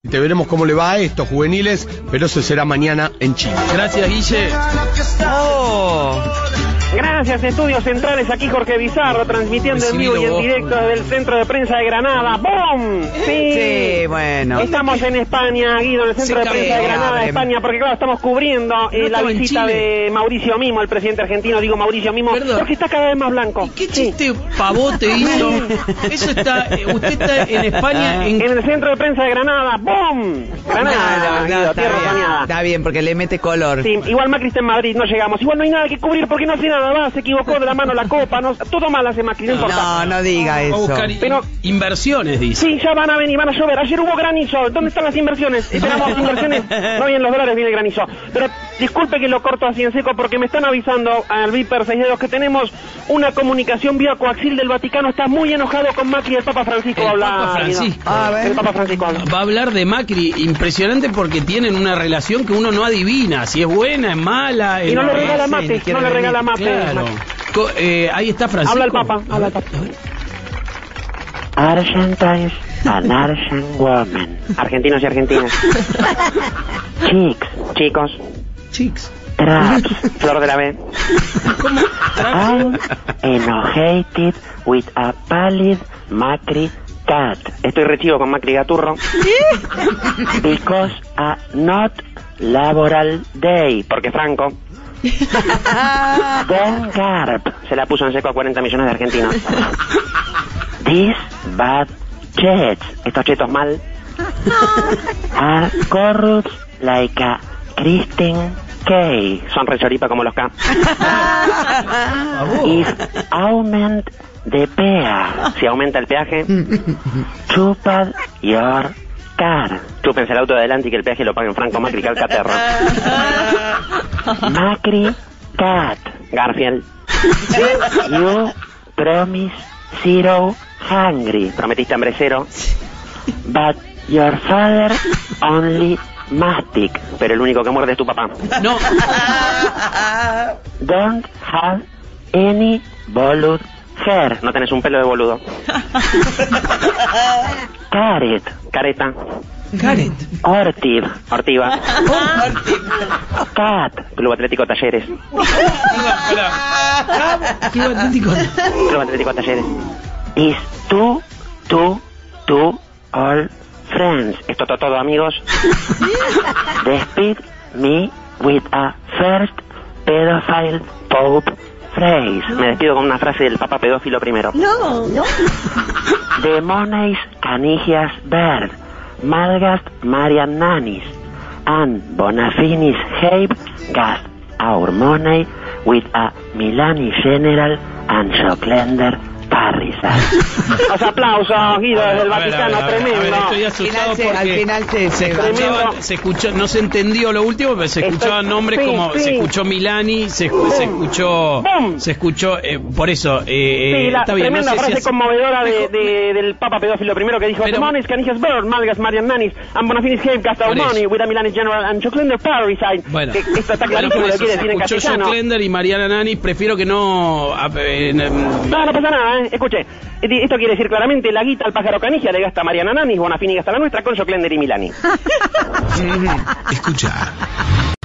Te veremos cómo le va a estos juveniles, pero eso será mañana en Chile. Gracias, Guille. Gracias, Estudios Centrales, aquí Jorge Bizarro, transmitiendo en vivo y en directo desde el Centro de Prensa de Granada. ¡Bum! Sí, bueno. Estamos en España, Guido, en el Centro de Prensa de Granada, España, porque claro, estamos cubriendo la visita de Mauricio Mimo, el presidente argentino, digo Mauricio Mimo, porque está cada vez más blanco. ¿Qué chiste pavote hizo? Eso está, usted está en España, en el Centro de Prensa de Granada. ¡Bum! Granada, Guido, tierra soñada. Está bien, porque le mete color. Sí, igual Macri está en Madrid, no llegamos. Igual no hay nada que cubrir porque no hace nada más, se equivocó de la mano la copa, no, todo mal hace Macri, no importa. No diga eso. Va a buscar inversiones, dice. Sí, ya van a venir, van a llover. Ayer hubo granizo. ¿Dónde están las inversiones? Esperamos inversiones. No vienen los dólares, viene el granizo. Pero disculpe que lo corto así en seco porque me están avisando al Viper 6 dedos que tenemos una comunicación vía coaxil del Vaticano. Está muy enojado con Macri y el Papa Francisco va a hablar. Papa Francisco. El Papa Francisco habla. Va a hablar de Macri, impresionante porque tienen una relación que uno no adivina, si es buena, es mala. Y no le regala mate, no le regala mate. Claro. Ahí está Francisco. Habla el Papa, habla el Papa. Argentines and Argent women. Argentinos y argentinas. Chicks. Chicos. Chicks. Traps. Flor de la B. ¿Cómo? I'm enojated with a pallid Macri cat. Estoy rechivo con Macri Gaturro. Because a not laboral day. Porque Franco Don Garb. se la puso en seco a 40 millones de argentinos. These bad jets. Estos chetos mal. Are corrupt like a Kristen K. Son rechoripa como los K. If augment the pea. Si aumenta el peaje, Chupad your car. chúpense el auto de adelante y que el peaje lo paguen Franco, Macri, Calcaterra. Macri cat. Garfield. You promise zero hungry. Prometiste hambre cero, But your father only mastic. pero el único que muerde es tu papá. No. Don't have any bald hair. No tenés un pelo de boludo. Carrot. Careta. Caret. Ortiv. Ortiva. Cat. Club Atlético Talleres. Qué auténtico. Club Atlético Talleres. Is to all friends. Esto todo, amigos. Despide me with a first pedophile pope phrase. Me despido con una frase del Papa pedófilo primero. Demones canigias bird. Malgast Marian Nanis. And Bonafinis have gast our money with a Milani general and Schocklender Parrisa. Los aplausos, Guido, desde el Vaticano, tremendo. Estoy asustado porque al final se escuchó, no se entendió lo último, pero se escuchaban nombres como, sí. se escuchó Milani, se escuchó, por eso, Sí, la está bien, tremenda no sé frase si conmovedora del Papa pedófilo primero que dijo: Pero- Demones canigias bird, Malgas Marian Nanis, and Bonafinis have gast our Por eso. money with a Milani general and Schocklender Parrisa. Bueno, Que esto está bueno, clarísimo por lo que eso quiere se decir en escuchó castellano. Schocklender y Mariana Nani, prefiero que no... No pasa nada, escuche. Esto quiere decir claramente: la guita al pájaro canigia le gasta Mariana Nanis, Bonafini gasta la nuestra con Schocklender y Milani. Escucha.